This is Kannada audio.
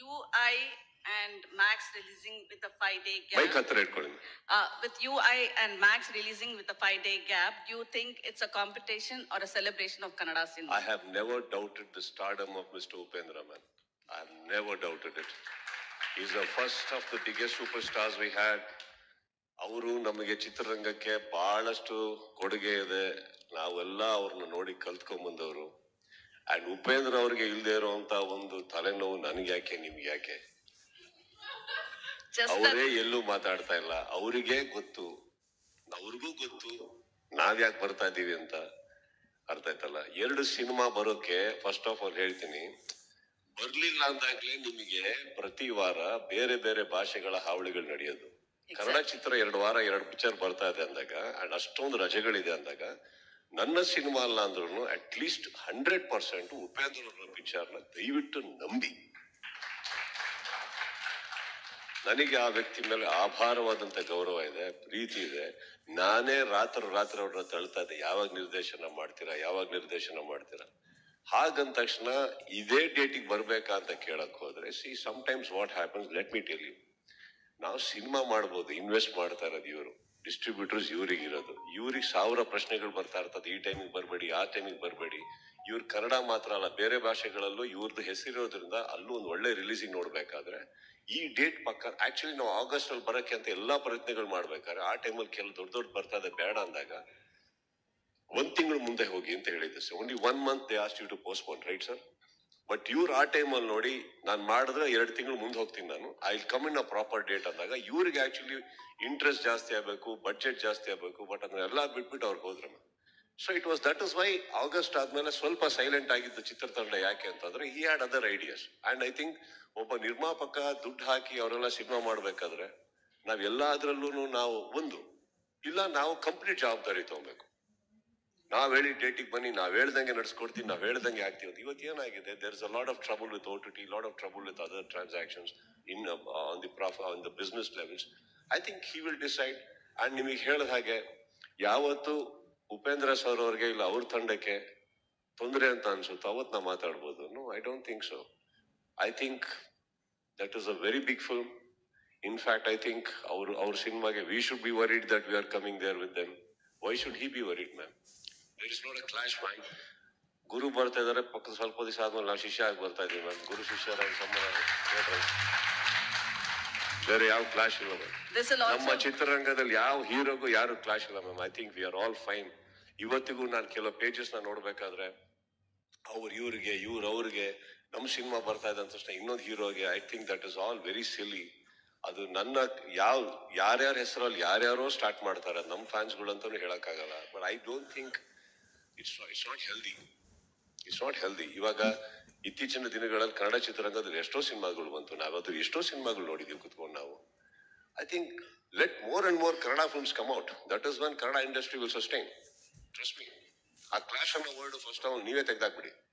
UI and Max releasing with a 5-day gap. With UI and Max releasing with a 5-day gap, do you think it's a competition or a celebration of Kannada cinema? I have never doubted the stardom of Mr. Upendra, man. I have never doubted it. He's the first of the biggest superstars we had. ಅವರು ನಮಗೆ ಚಿತ್ರರಂಗಕ್ಕೆ ಬಹಳಷ್ಟು ಕೊಡುಗೆ ಇದೆ. ನಾವೆಲ್ಲ ಅವ್ರನ್ನ ನೋಡಿ ಕಲ್ತ್ಕೊಂಡ್ ಬಂದವರು. ಅಂಡ್ ಉಪೇಂದ್ರ ಅವ್ರಿಗೆ ಇಲ್ದೇ ಇರುವಂತ ಒಂದು ತಲೆನೋವು ನನಗೆ ಯಾಕೆ ನಿಮ್ಗೆ ಯಾಕೆ? ಅವರೇ ಎಲ್ಲೂ ಮಾತಾಡ್ತಾ ಇಲ್ಲ. ಅವರಿಗೆ ಗೊತ್ತು, ಅವ್ರಿಗೂ ಗೊತ್ತು ನಾವ್ಯಾಕೆ ಬರ್ತಾ ಇದೀವಿ ಅಂತ. ಅರ್ಥ ಆಯ್ತಲ್ಲ? 2 ಸಿನಿಮಾ ಬರೋಕೆ ಫಸ್ಟ್ ಆಫ್ ಆಲ್ ಹೇಳ್ತೀನಿ, ಬರ್ಲಿಲ್ಲ ಅಂದಾಗ್ಲೇ ನಿಮಗೆ ಪ್ರತಿ ವಾರ ಬೇರೆ ಬೇರೆ ಭಾಷೆಗಳ ಹಾವಳಿಗಳು ನಡೆಯೋದು. ಕನ್ನಡ ಚಿತ್ರ 2 ವಾರ 2 ಪಿಕ್ಚರ್ ಬರ್ತಾ ಇದೆ ಅಂದಾಗ ಅಂಡ್ ಅಷ್ಟೊಂದು ರಜೆಗಳಿದೆ ಅಂದಾಗ ನನ್ನ ಸಿನಿಮಾ ಅಲ್ಲ ಅಂದ್ರೂ ಅಟ್ ಲೀಸ್ಟ್ 100% ಉಪೇಂದ್ರ ಅವರ ಪಿಕ್ಚರ್ನ ದಯವಿಟ್ಟು ನಂಬಿ. ನನಗೆ ಆ ವ್ಯಕ್ತಿ ಮೇಲೆ ಆಭಾರವಾದಂತ ಗೌರವ ಇದೆ, ಪ್ರೀತಿ ಇದೆ. ನಾನೇ ರಾತ್ರಿ ಅವ್ರನ್ನ ತಳ್ತಾ ಇದ್ದೆ, ಯಾವಾಗ ನಿರ್ದೇಶನ ಮಾಡ್ತೀರಾ. ಹಾಗಂದ ತಕ್ಷಣ ಇದೇ ಡೇಟಿಗೆ ಬರ್ಬೇಕಾ ಅಂತ ಕೇಳಕ್ ಹೋದ್ರೆ, see sometimes what happens, let me tell you, ನಾವು ಸಿನಿಮಾ ಮಾಡ್ಬೋದು, ಇನ್ವೆಸ್ಟ್ ಮಾಡ್ತಾ ಇರೋದು ಇವರು, ಡಿಸ್ಟ್ರಿಬ್ಯೂಟರ್ಸ್ ಇವ್ರಿಗೆ ಇರೋದು. ಇವ್ರಿಗೆ 1000 ಪ್ರಶ್ನೆಗಳು ಬರ್ತಾ ಇರ್ತದೆ, ಈ ಟೈಮಿಗೆ ಬರಬೇಡಿ, ಆ ಟೈಮಿಗೆ ಬರಬೇಡಿ. ಇವ್ರು ಕನ್ನಡ ಮಾತ್ರ ಅಲ್ಲ, ಬೇರೆ ಭಾಷೆಗಳಲ್ಲೂ ಇವ್ರದ್ದು ಹೆಸರಿರೋದ್ರಿಂದ ಅಲ್ಲೂ ಒಂದು ಒಳ್ಳೆ ರಿಲೀಸಿಂಗ್ ನೋಡ್ಬೇಕಾದ್ರೆ ಈ ಡೇಟ್ ಪಕ್ಕ ಆಕ್ಚುಲಿ ನಾವು ಆಗಸ್ಟ್ ಅಲ್ಲಿ ಬರಕ್ಕೆ ಅಂತ ಎಲ್ಲಾ ಪ್ರಯತ್ನಗಳು ಮಾಡ್ಬೇಕಾದ್ರೆ ಆ ಟೈಮಲ್ಲಿ ಕೆಲವು ದೊಡ್ಡ ಬರ್ತಾ ಇದೆ, ಬೇಡ ಅಂದಾಗ 1 ತಿಂಗಳು ಮುಂದೆ ಹೋಗಿ ಅಂತ ಹೇಳಿದ್ದೆ. Only 1 month they ask you to postpone, right sir? But ಇವ್ರು ಆ ಟೈಮಲ್ಲಿ ನೋಡಿ, ನಾನು ಮಾಡಿದ್ರೆ 2 ತಿಂಗಳು ಮುಂದೆ ಹೋಗ್ತೀನಿ, ನಾನು I will come in a proper date ಅಂದಾಗ ಇವ್ರಿಗೆ ಆಕ್ಚುಲಿ ಇಂಟ್ರೆಸ್ಟ್ ಜಾಸ್ತಿ ಆಗ್ಬೇಕು, ಬಡ್ಜೆಟ್ ಜಾಸ್ತಿ ಆಗ್ಬೇಕು. ಬಟ್ ಅದನ್ನೆಲ್ಲ ಬಿಟ್ಬಿಟ್ಟು ಅವ್ರಿಗೆ ಹೋದ್ರೆ. So that is why August ಆದ್ಮೇಲೆ ಸ್ವಲ್ಪ ಸೈಲೆಂಟ್ ಆಗಿದ್ದು ಚಿತ್ರತಂಡ. ಯಾಕೆ ಅಂತಂದ್ರೆ he had other ideas. And I think ಒಬ್ಬ ನಿರ್ಮಾಪಕ ದುಡ್ಡು ಹಾಕಿ ಅವರೆಲ್ಲ ಸಿನಿಮಾ ಮಾಡ್ಬೇಕಾದ್ರೆ ನಾವೆಲ್ಲದ್ರಲ್ಲೂ ನಾವು ಕಂಪ್ಲೀಟ್ ಜವಾಬ್ದಾರಿ ತಗೋಬೇಕು. ನಾವ್ ಹೇಳಿ ಡೇಟಿಗೆ ಬನ್ನಿ, ನಾವ್ ಹೇಳ್ದಂಗೆ ನಡ್ಸ್ಕೊಡ್ತೀವಿ, ನಾವ್ ಹೇಳ್ದಂಗೆ ಆಗ್ತೀವಿ. ಇವತ್ತು ಏನಾಗಿದೆ, there is a lot of trouble with OTT, lot of trouble with other transactions on the business levels. I think he will decide. And ನಿಮಗೆ ಹೇಳಿದ ಹಾಗೆ ಯಾವತ್ತು ಉಪೇಂದ್ರ ಸರ್ ಅವ್ರಿಗೆ ಇಲ್ಲ ಅವ್ರ ತಂಡಕ್ಕೆ ತೊಂದರೆ ಅಂತ ಅನ್ಸುತ್ತೋ ಅವತ್ತು ನಾವು ಮಾತಾಡ್ಬೋದು. No, I don't think so. I think that is a very big film. In fact I think ಅವ್ರ ಸಿನಿಮಾಗೆ we should be worried that we are coming there with them. Why should he be worried, ma'am? There is not a clash, ma'am. ಗುರು ಬರ್ತಾ ಇದಾರೆ, ಪಕ್ಕ ಸ್ವಲ್ಪ ದಿವಸ ಆದ್ಮೇಲೆ ನಾವು ಶಿಷ್ಯ ಆಗಿ ಬರ್ತಾ ಇದೀವಿ, ಮ್ಯಾಮ್. ಗುರು ಶಿಷ್ಯರ ಸಂಬಂಧ ಬೇರೆ ಯಾವ ಕ್ಲಾಶ್ ಇಲ್ಲ, ಮ್ಯಾಮ್. ನಮ್ಮ ಚಿತ್ರರಂಗದಲ್ಲಿ ಯಾವ ಹೀರೋಗೂ ಯಾರು ಕ್ಲಾಶ್ ಇಲ್ಲ, ma'am. I think we are all fine. ಇವತ್ತಿಗೂ ನಾನು ಕೆಲವು ಪೇಜಸ್ ನ ನೋಡ್ಬೇಕಾದ್ರೆ ಇವ್ರಿಗೆ ಅವ್ರಿಗೆ ನಮ್ ಸಿನಿಮಾ ಬರ್ತಾ ಇದೆ ಅಂತ ತಕ್ಷಣ ಇನ್ನೊಂದು ಹೀರೋಗೆ, I think that is all very silly. ಅದು ನನ್ನ ಯಾರ್ಯಾರ ಹೆಸರಲ್ಲಿ ಯಾರ್ಯಾರೋ ಸ್ಟಾರ್ಟ್ ಮಾಡ್ತಾರೆ, ನಮ್ ಫ್ಯಾನ್ಸ್ಗಳು ಅಂತಾನು ಹೇಳಕ್ಕಾಗಲ್ಲ. But I don't think it's not healthy. ಇವಾಗ ಇತ್ತೀಚಿನ ದಿನಗಳಲ್ಲಿ ಕನ್ನಡ ಚಿತ್ರರಂಗದಲ್ಲಿ ಎಷ್ಟೋ ಸಿನಿಮಾಗಳು ಬಂತು, ನಾವದು ಎಷ್ಟೋ ಸಿನಿಮಾಗಳು ನೋಡಿದೀವಿ ಕುತ್ಕೊಂಡು ನಾವು. I think let more and more Kannada films come out. That is when Kannada industry will sustain. Trust me. ಆ ಕ್ಲಾಶ್ ಅನ್ನೋ ವರ್ಡ್ ಫಸ್ಟ್ ನೀವೇ ತೆಗ್ದಾಕ್ಬಿಡಿ.